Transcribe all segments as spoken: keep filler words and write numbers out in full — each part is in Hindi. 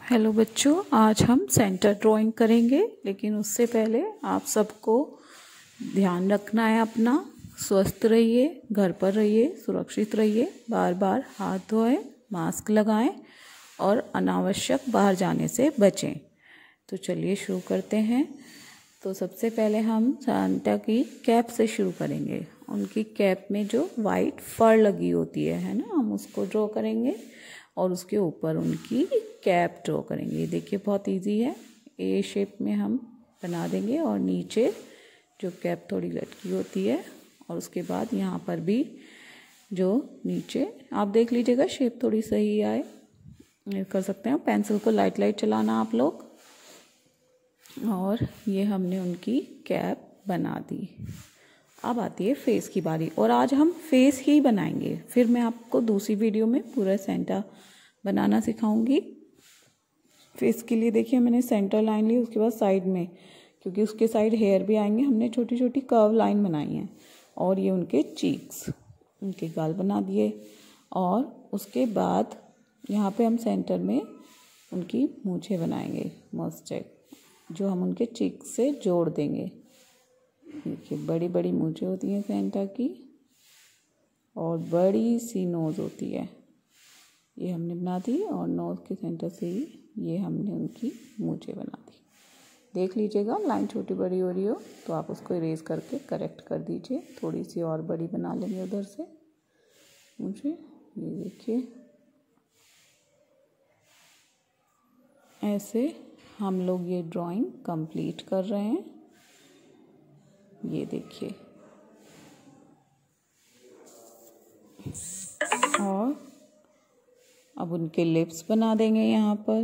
हेलो बच्चों, आज हम सेंटर ड्राइंग करेंगे। लेकिन उससे पहले आप सबको ध्यान रखना है अपना। स्वस्थ रहिए, घर पर रहिए, सुरक्षित रहिए, बार बार हाथ धोएं, मास्क लगाएं और अनावश्यक बाहर जाने से बचें। तो चलिए शुरू करते हैं। तो सबसे पहले हम सांता की कैप से शुरू करेंगे। उनकी कैप में जो वाइट फर लगी होती है है ना, हम उसको ड्रॉ करेंगे और उसके ऊपर उनकी कैप ड्रॉ करेंगे। ये देखिए बहुत इजी है। ए शेप में हम बना देंगे और नीचे जो कैप थोड़ी लटकी होती है और उसके बाद यहाँ पर भी जो नीचे आप देख लीजिएगा शेप थोड़ी सही आए, कर सकते हैं। पेंसिल को लाइट लाइट चलाना आप लोग। और ये हमने उनकी कैप बना दी। अब आती है फेस की बारी, और आज हम फेस ही बनाएंगे। फिर मैं आपको दूसरी वीडियो में पूरा सेंटा बनाना सिखाऊंगी। फेस के लिए देखिए मैंने सेंटर लाइन ली, उसके बाद साइड में, क्योंकि उसके साइड हेयर भी आएंगे, हमने छोटी छोटी कर्व लाइन बनाई है। और ये उनके चीक्स, उनके गाल बना दिए। और उसके बाद यहाँ पे हम सेंटर में उनकी मूछें बनाएंगे, मस्टैच, जो हम उनके चीक्स से जोड़ देंगे। देखिए बड़ी बड़ी मूछें होती हैं सेंटा की और बड़ी सी नोज़ होती है। ये हमने बना दी और नोज़ के सेंटर से ही ये हमने उनकी मूछें बना दी। देख लीजिएगा लाइन छोटी बड़ी हो रही हो तो आप उसको इरेज करके करेक्ट कर दीजिए। थोड़ी सी और बड़ी बना लेंगे उधर से मूछें। ये देखिए ऐसे हम लोग ये ड्राइंग कंप्लीट कर रहे हैं। ये देखिए, और अब उनके लिप्स बना देंगे यहाँ पर।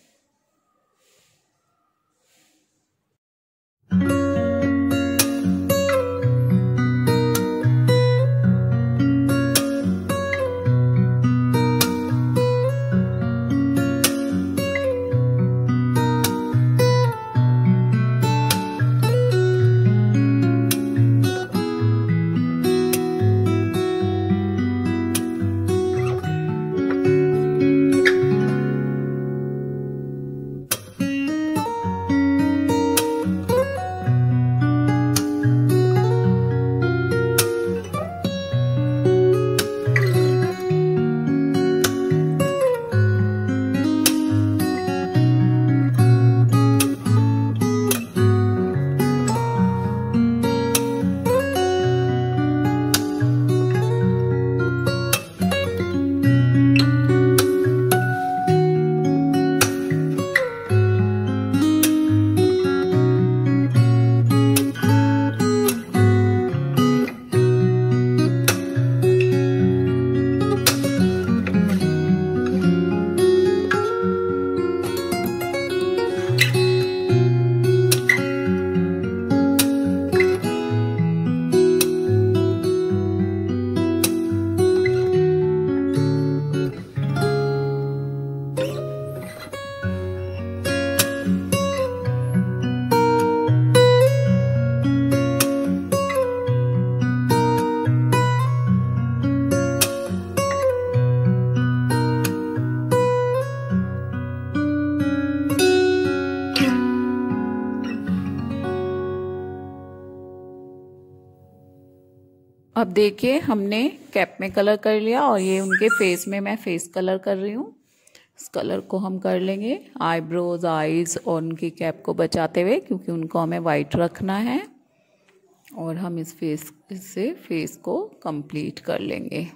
अब देखिए हमने कैप में कलर कर लिया और ये उनके फेस में मैं फेस कलर कर रही हूँ। इस कलर को हम कर लेंगे आईब्रोज, आईज और उनकी कैप को बचाते हुए, क्योंकि उनको हमें वाइट रखना है। और हम इस फेस से फेस को कंप्लीट कर लेंगे।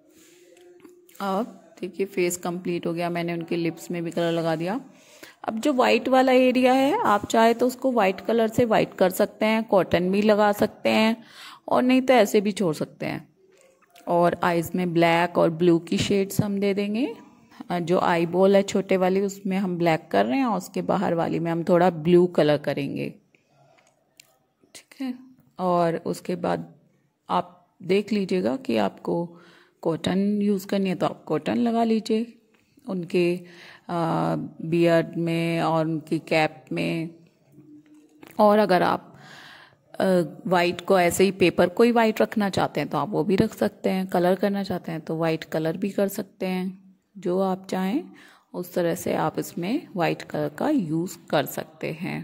अब देखिए फेस कंप्लीट हो गया। मैंने उनके लिप्स में भी कलर लगा दिया। अब जो वाइट वाला एरिया है, आप चाहे तो उसको वाइट कलर से वाइट कर सकते हैं, कॉटन भी लगा सकते हैं, और नहीं तो ऐसे भी छोड़ सकते हैं। और आईज में ब्लैक और ब्लू की शेड्स हम दे देंगे। जो आई बॉल है छोटे वाली, उसमें हम ब्लैक कर रहे हैं और उसके बाहर वाली में हम थोड़ा ब्लू कलर करेंगे। ठीक है। और उसके बाद आप देख लीजिएगा कि आपको कॉटन यूज़ करनी है तो आप कॉटन लगा लीजिए उनके बियर्ड में और उनकी कैप में। और अगर आप वाइट को ऐसे ही पेपर को ही वाइट रखना चाहते हैं तो आप वो भी रख सकते हैं। कलर करना चाहते हैं तो वाइट कलर भी कर सकते हैं, जो आप चाहें। उस तरह से आप इसमें वाइट कलर का यूज़ कर सकते हैं।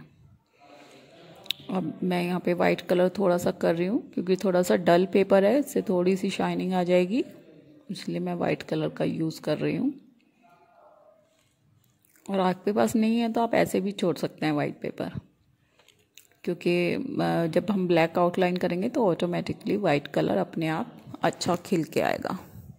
अब मैं यहाँ पे वाइट कलर थोड़ा सा कर रही हूँ क्योंकि थोड़ा सा डल पेपर है, इससे थोड़ी सी शाइनिंग आ जाएगी, इसलिए मैं वाइट कलर का यूज़ कर रही हूँ। और आपके पास नहीं है तो आप ऐसे भी छोड़ सकते हैं वाइट पेपर, क्योंकि जब हम ब्लैक आउटलाइन करेंगे तो ऑटोमेटिकली वाइट कलर अपने आप अच्छा खिल के आएगा।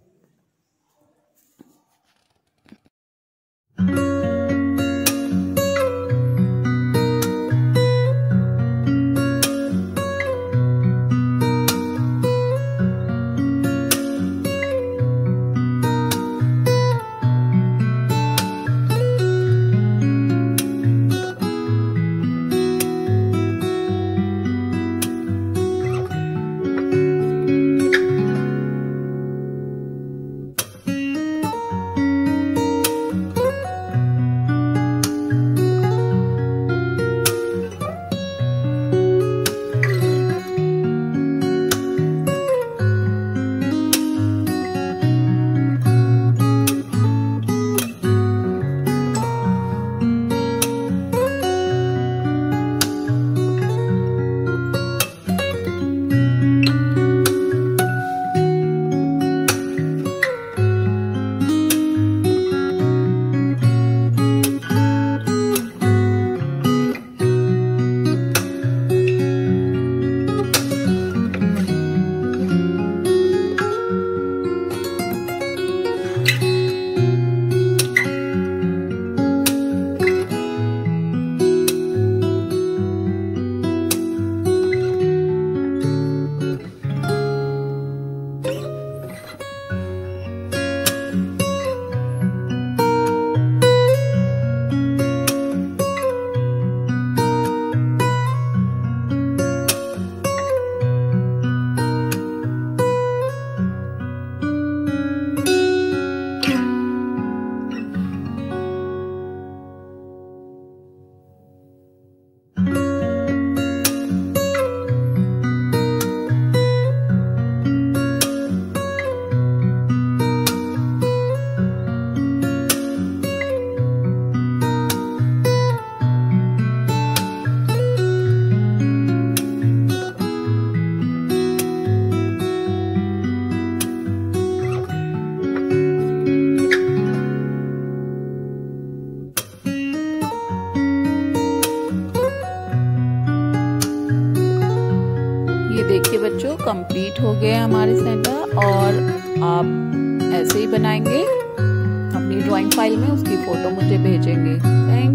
देखिए बच्चों, कंप्लीट हो गए हमारे सेंटा, और आप ऐसे ही बनाएंगे अपनी ड्राइंग फाइल में, उसकी फ़ोटो मुझे भेजेंगे। थैंक